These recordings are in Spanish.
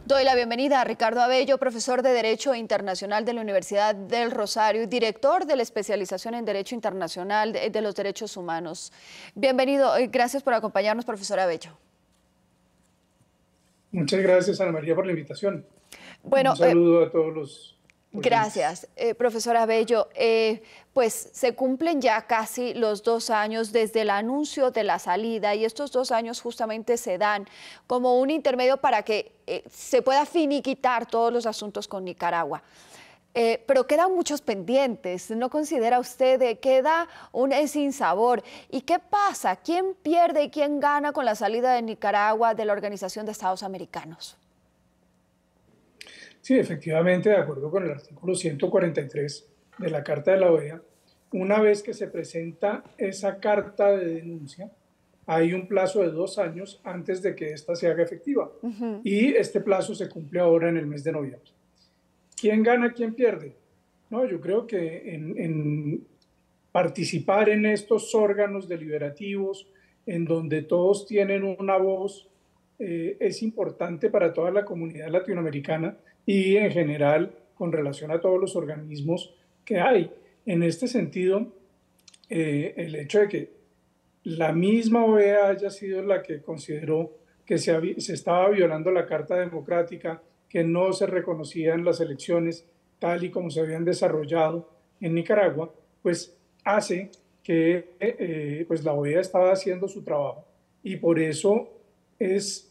Doy la bienvenida a Ricardo Abello, profesor de Derecho Internacional de la Universidad del Rosario y director de la especialización en Derecho Internacional de los Derechos Humanos. Bienvenido y gracias por acompañarnos, profesor Abello. Muchas gracias, Ana María, por la invitación. Un Bueno, saludo a todos los oyentes. gracias, profesora Bello. Pues se cumplen ya casi los 2 años desde el anuncio de la salida y estos 2 años justamente se dan como un intermedio para que se pueda finiquitar todos los asuntos con Nicaragua. Pero quedan muchos pendientes, ¿no considera usted? Queda un sinsabor. ¿Y qué pasa? ¿Quién pierde y quién gana con la salida de Nicaragua de la Organización de Estados Americanos? Sí, efectivamente, de acuerdo con el artículo 143 de la Carta de la OEA, una vez que se presenta esa carta de denuncia, hay un plazo de 2 años antes de que ésta se haga efectiva. Y este plazo se cumple ahora en el mes de noviembre. ¿Quién gana, quién pierde? No, yo creo que en participar en estos órganos deliberativos, en donde todos tienen una voz, es importante para toda la comunidad latinoamericana y en general con relación a todos los organismos que hay. En este sentido, el hecho de que la misma OEA haya sido la que consideró que se estaba violando la Carta Democrática, que no se reconocían las elecciones tal y como se habían desarrollado en Nicaragua, pues hace que pues la OEA estaba haciendo su trabajo. Y por eso es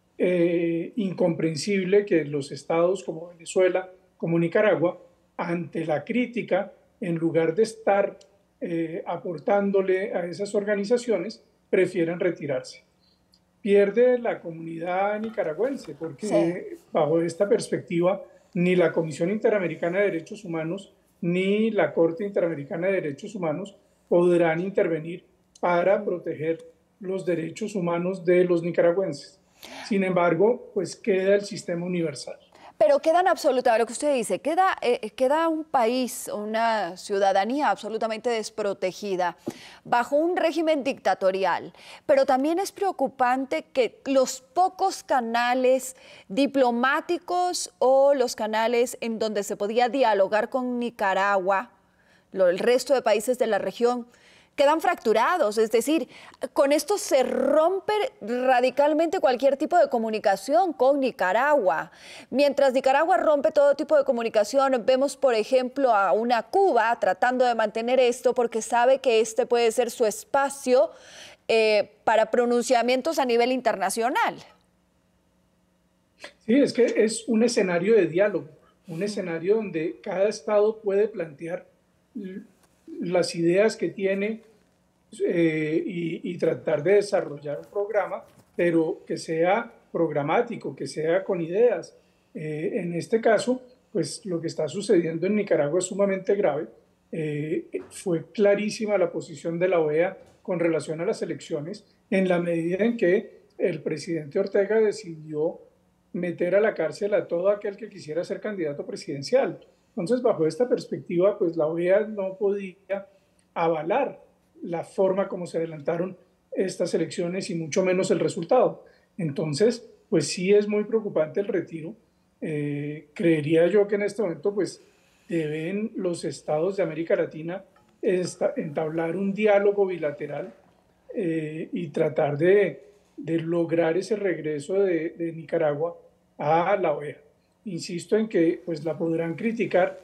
incomprensible que los estados como Venezuela, como Nicaragua, ante la crítica, en lugar de estar aportándole a esas organizaciones, prefieran retirarse. Pierde la comunidad nicaragüense, Sí. porque bajo esta perspectiva, ni la Comisión Interamericana de Derechos Humanos ni la Corte Interamericana de Derechos Humanos podrán intervenir para proteger los derechos humanos de los nicaragüenses. Sin embargo, pues queda el sistema universal. Pero quedan absolutamente, lo que usted dice, queda un país, una ciudadanía absolutamente desprotegida bajo un régimen dictatorial. Pero también es preocupante que los pocos canales diplomáticos o los canales en donde se podía dialogar con Nicaragua, el resto de países de la región, quedan fracturados, es decir, con esto se rompe radicalmente cualquier tipo de comunicación con Nicaragua. Mientras Nicaragua rompe todo tipo de comunicación, vemos, por ejemplo, a una Cuba tratando de mantener esto porque sabe que este puede ser su espacio para pronunciamientos a nivel internacional. Sí, es que es un escenario de diálogo, un escenario donde cada estado puede plantear las ideas que tiene y tratar de desarrollar un programa, pero que sea programático, que sea con ideas. En este caso, pues lo que está sucediendo en Nicaragua es sumamente grave. Fue clarísima la posición de la OEA con relación a las elecciones, en la medida en que el presidente Ortega decidió meter a la cárcel a todo aquel que quisiera ser candidato presidencial. Entonces, bajo esta perspectiva, pues la OEA no podía avalar la forma como se adelantaron estas elecciones y mucho menos el resultado. Entonces, pues sí es muy preocupante el retiro. Creería yo que en este momento, pues deben los estados de América Latina entablar un diálogo bilateral y tratar de lograr ese regreso de Nicaragua a la OEA. Insisto en que pues la podrán criticar.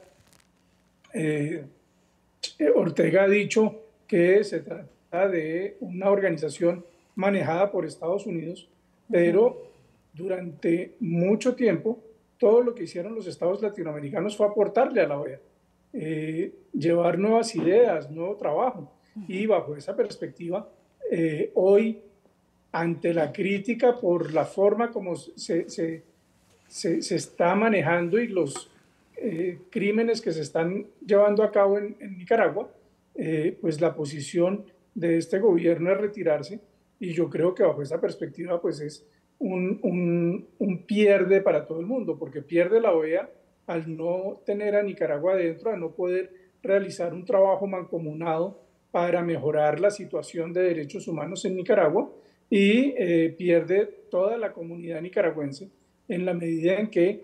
Ortega ha dicho que se trata de una organización manejada por Estados Unidos, pero durante mucho tiempo todo lo que hicieron los estados latinoamericanos fue aportarle a la OEA, llevar nuevas ideas, nuevo trabajo. Y bajo esa perspectiva, hoy, ante la crítica por la forma como se está manejando y los crímenes que se están llevando a cabo en Nicaragua, pues la posición de este gobierno es retirarse, y yo creo que bajo esa perspectiva pues es un pierde para todo el mundo, porque pierde la OEA al no tener a Nicaragua adentro, a no poder realizar un trabajo mancomunado para mejorar la situación de derechos humanos en Nicaragua, y pierde toda la comunidad nicaragüense en la medida en que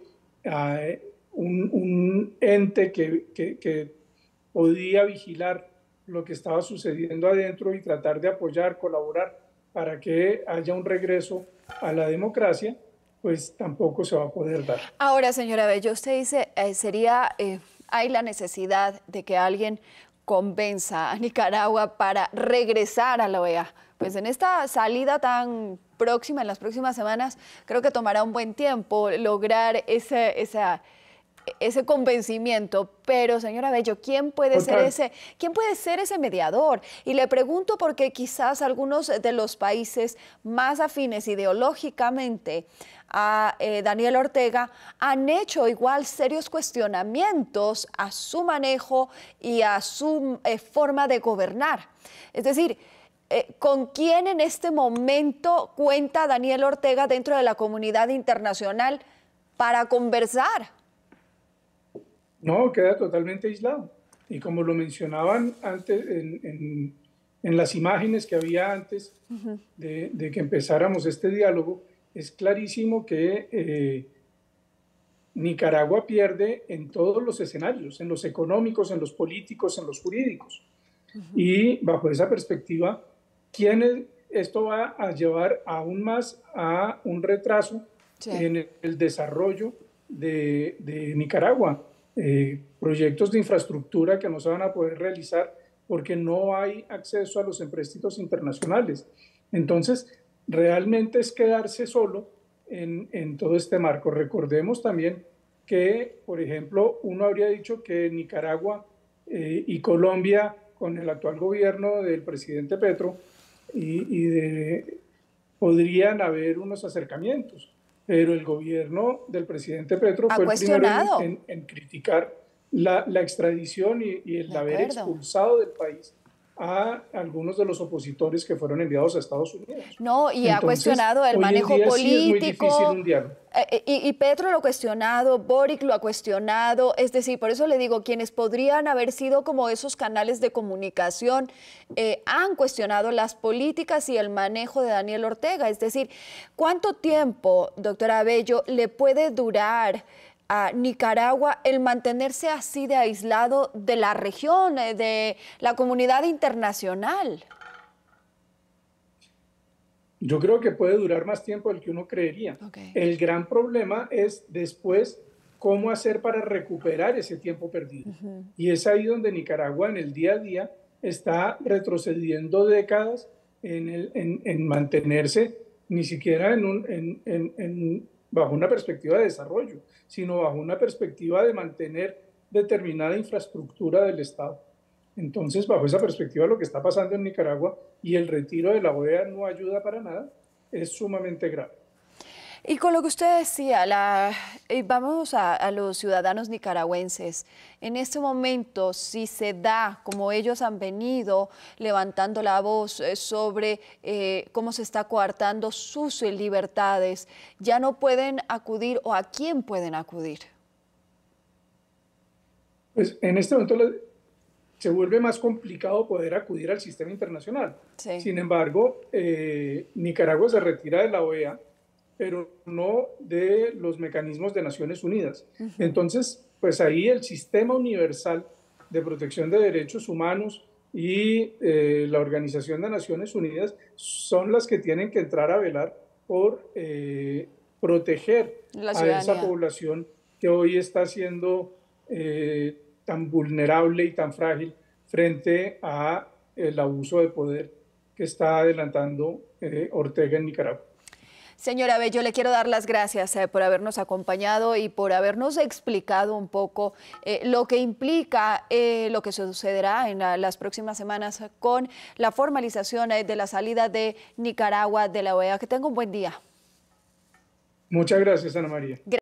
un ente que podía vigilar lo que estaba sucediendo adentro y tratar de apoyar, colaborar para que haya un regreso a la democracia, pues tampoco se va a poder dar. Ahora, señora Bello, usted dice, hay la necesidad de que alguien convenza a Nicaragua para regresar a la OEA. Pues en esta salida tan próxima, en las próximas semanas, creo que tomará un buen tiempo lograr ese convencimiento, pero señora Bello, ¿quién puede ser ese mediador? Y le pregunto porque quizás algunos de los países más afines ideológicamente a Daniel Ortega han hecho igual serios cuestionamientos a su manejo y a su forma de gobernar. Es decir, ¿con quién en este momento cuenta Daniel Ortega dentro de la comunidad internacional para conversar? No, queda totalmente aislado. Y como lo mencionaban antes en las imágenes que había antes de que empezáramos este diálogo, es clarísimo que Nicaragua pierde en todos los escenarios, en los económicos, en los políticos, en los jurídicos. Y bajo esa perspectiva, esto va a llevar aún más a un retraso en el desarrollo de Nicaragua. Proyectos de infraestructura que no se van a poder realizar porque no hay acceso a los empréstitos internacionales. Entonces, realmente es quedarse solo en todo este marco. Recordemos también que, por ejemplo, uno habría dicho que Nicaragua y Colombia, con el actual gobierno del presidente Petro, podrían haber unos acercamientos. Pero el gobierno del presidente Petro fue el primero en criticar la extradición y el haber expulsado del país a algunos de los opositores que fueron enviados a Estados Unidos. No, y ha cuestionado el manejo político. Sí es muy difícil un diálogo. Y Petro lo ha cuestionado, Boric lo ha cuestionado, es decir, por eso le digo, quienes podrían haber sido como esos canales de comunicación han cuestionado las políticas y el manejo de Daniel Ortega. Es decir, ¿cuánto tiempo, doctora Bello, le puede durar a Nicaragua el mantenerse así de aislado de la región, de la comunidad internacional? Yo creo que puede durar más tiempo del que uno creería. El gran problema es después cómo hacer para recuperar ese tiempo perdido. Y es ahí donde Nicaragua en el día a día está retrocediendo décadas en mantenerse ni siquiera bajo una perspectiva de desarrollo, sino bajo una perspectiva de mantener determinada infraestructura del Estado. Entonces, bajo esa perspectiva, lo que está pasando en Nicaragua y el retiro de la OEA no ayuda para nada, es sumamente grave. Y con lo que usted decía, vamos a los ciudadanos nicaragüenses. En este momento, si se da, como ellos han venido levantando la voz sobre cómo se está coartando sus libertades, ya no pueden acudir, ¿o a quién pueden acudir? Pues en este momento se vuelve más complicado poder acudir al sistema internacional. Sí. Sin embargo, Nicaragua se retira de la OEA, pero no de los mecanismos de Naciones Unidas. Entonces, pues ahí el sistema universal de protección de derechos humanos y la Organización de Naciones Unidas son las que tienen que entrar a velar por proteger a esa población que hoy está siendo tan vulnerable y tan frágil frente a el abuso de poder que está adelantando Ortega en Nicaragua. Señora Bello, le quiero dar las gracias por habernos acompañado y por habernos explicado un poco lo que implica lo que sucederá en las próximas semanas con la formalización de la salida de Nicaragua de la OEA. Que tenga un buen día. Muchas gracias, Ana María.